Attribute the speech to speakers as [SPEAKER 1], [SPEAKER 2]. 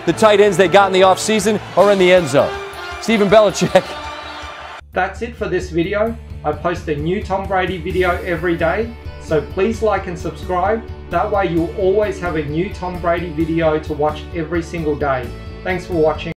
[SPEAKER 1] the tight ends they got in the offseason are in the end zone. Stephen Belichick.
[SPEAKER 2] That's it for this video. I post a new Tom Brady video every day, so please like and subscribe. That way you'll always have a new Tom Brady video to watch every single day. Thanks for watching.